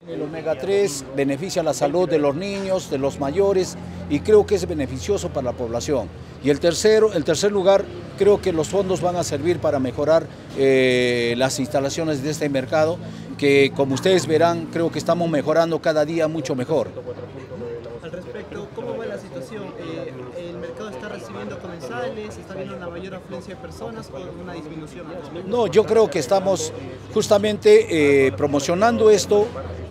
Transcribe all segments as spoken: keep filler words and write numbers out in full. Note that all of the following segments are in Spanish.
El omega tres beneficia la salud de los niños, de los mayores, y creo que es beneficioso para la población. Y el tercero, el tercer lugar, creo que los fondos van a servir para mejorar eh, las instalaciones de este mercado, que como ustedes verán, creo que estamos mejorando cada día mucho mejor. Al respecto, ¿cómo va la situación? Eh, ¿El mercado está recibiendo comensales? ¿Está viendo una mayor afluencia de personas o una disminución? No, yo creo que estamos justamente eh, promocionando esto.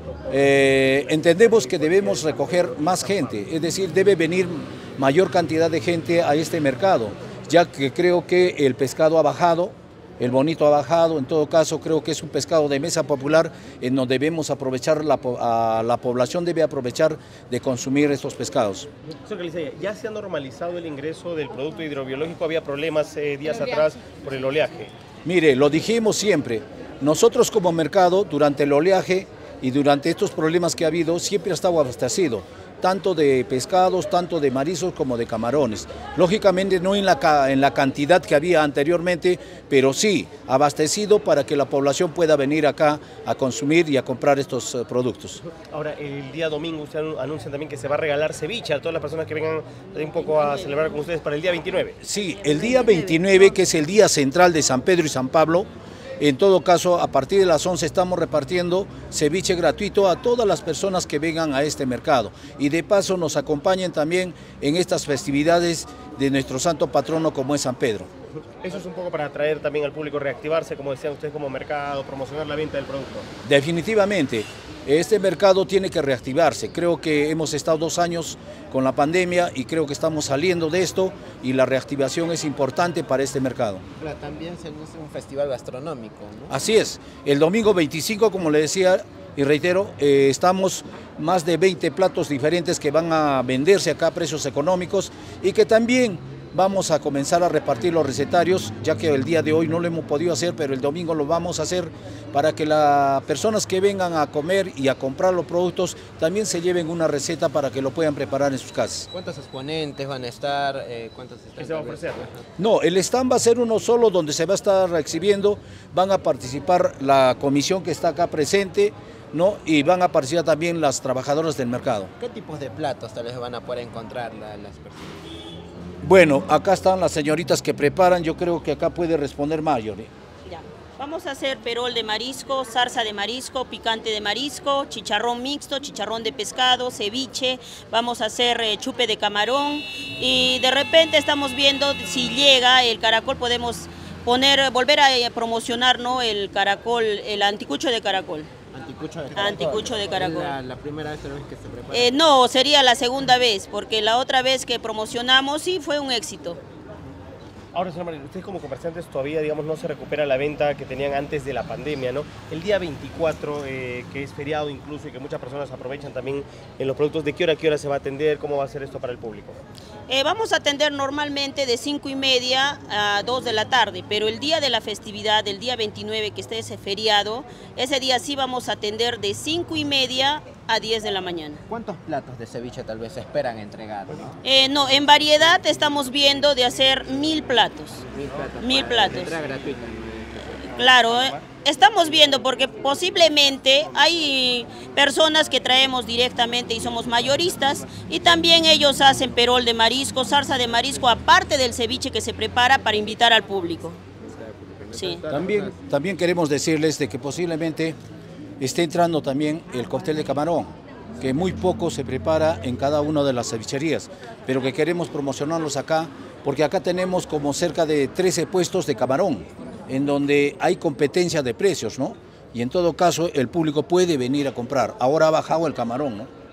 Eh, entendemos que debemos recoger más gente, es decir, debe venir mayor cantidad de gente a este mercado, ya que creo que el pescado ha bajado, el bonito ha bajado. En todo caso creo que es un pescado de mesa popular en donde debemos aprovechar, la, a la población debe aprovechar de consumir estos pescados. Ya se ha normalizado el ingreso del producto hidrobiológico, había problemas eh, días atrás por el oleaje. Mire, lo dijimos siempre, nosotros como mercado durante el oleaje y durante estos problemas que ha habido, siempre ha estado abastecido, tanto de pescados, tanto de mariscos como de camarones. Lógicamente no en la, en la cantidad que había anteriormente, pero sí abastecido para que la población pueda venir acá a consumir y a comprar estos uh, productos. Ahora, el día domingo ustedes anuncian también que se va a regalar ceviche a todas las personas que vengan un poco a celebrar con ustedes para el día veintinueve. Sí, el día veintinueve, que es el día central de San Pedro y San Pablo. En todo caso, a partir de las once estamos repartiendo ceviche gratuito a todas las personas que vengan a este mercado. Y de paso nos acompañen también en estas festividades de nuestro santo patrono como es San Pedro. Eso es un poco para atraer también al público, reactivarse, como decían ustedes, como mercado, promocionar la venta del producto. Definitivamente, este mercado tiene que reactivarse. Creo que hemos estado dos años con la pandemia y creo que estamos saliendo de esto y la reactivación es importante para este mercado. Pero también se anuncia un festival gastronómico, ¿no? Así es, el domingo veinticinco, como le decía y reitero, eh, estamos más de veinte platos diferentes que van a venderse acá a precios económicos y que también vamos a comenzar a repartir los recetarios, ya que el día de hoy no lo hemos podido hacer, pero el domingo lo vamos a hacer para que las personas que vengan a comer y a comprar los productos también se lleven una receta para que lo puedan preparar en sus casas. ¿Cuántos exponentes van a estar? Eh, ¿Cuántos están? ¿Qué se va a ofrecer? No, el stand va a ser uno solo donde se va a estar exhibiendo, van a participar la comisión que está acá presente, ¿no? Y van a participar también las trabajadoras del mercado. ¿Qué tipos de platos tal vez van a poder encontrar la, las personas? Bueno, acá están las señoritas que preparan, yo creo que acá puede responder Mayor. Ya. Vamos a hacer perol de marisco, zarza de marisco, picante de marisco, chicharrón mixto, chicharrón de pescado, ceviche, vamos a hacer eh, chupe de camarón y de repente estamos viendo si llega el caracol, podemos poner, volver a promocionar, ¿no?, el caracol, el anticucho de caracol. Anticucho de caracol. Anticucho de caracol. ¿Es la, la primera vez que se prepara? Eh, no, sería la segunda vez, porque la otra vez que promocionamos sí fue un éxito. Ahora, señora María, ustedes como comerciantes todavía, digamos, no se recupera la venta que tenían antes de la pandemia, ¿no? El día veinticuatro, eh, que es feriado incluso y que muchas personas aprovechan también en los productos, ¿de qué hora a qué hora se va a atender? ¿Cómo va a ser esto para el público? Eh, vamos a atender normalmente de cinco y media a dos de la tarde, pero el día de la festividad, el día veintinueve, que esté ese feriado, ese día sí vamos a atender de cinco y media a diez de la mañana. ¿Cuántos platos de ceviche tal vez se esperan entregar, ¿no? Eh, no, en variedad estamos viendo de hacer mil platos. Mil platos. Mil para platos. entrega gratuita, ¿no? Claro, eh, estamos viendo porque posiblemente hay personas que traemos directamente y somos mayoristas y también ellos hacen perol de marisco, zarza de marisco, aparte del ceviche que se prepara para invitar al público. Sí. También, también queremos decirles de que posiblemente esté entrando también el cóctel de camarón, que muy poco se prepara en cada una de las cevicherías, pero que queremos promocionarlos acá, porque acá tenemos como cerca de trece puestos de camarón, en donde hay competencia de precios, ¿no? Y en todo caso el público puede venir a comprar. Ahora ha bajado el camarón, ¿no?